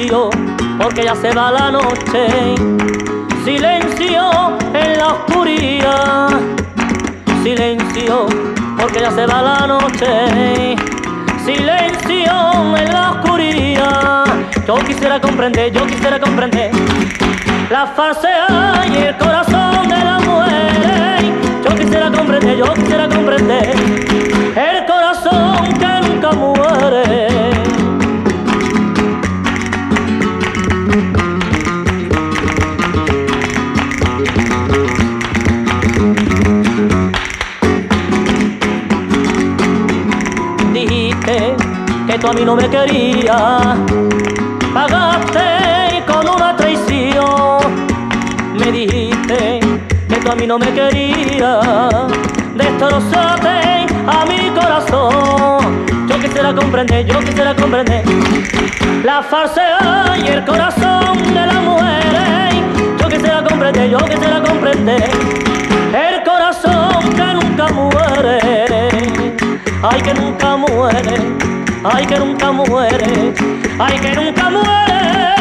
Silencio, porque ya se va la noche. Silencio en la oscuridad. Silencio, porque ya se va la noche. Silencio en la oscuridad. Yo quisiera comprender la falsedad y el corazón de la mujer. Yo quisiera comprender el corazón que nunca muere. Dijiste que tú a mí no me querías, pagaste con una traición. Me dijiste que tú a mí no me querías, destrozaste a mi corazón. Yo quisiera comprender la falsedad y el corazón de la mujer. Yo quisiera comprender el corazón que nunca muere. Ay, que nunca muere, ay, que nunca muere, ay, que nunca muere.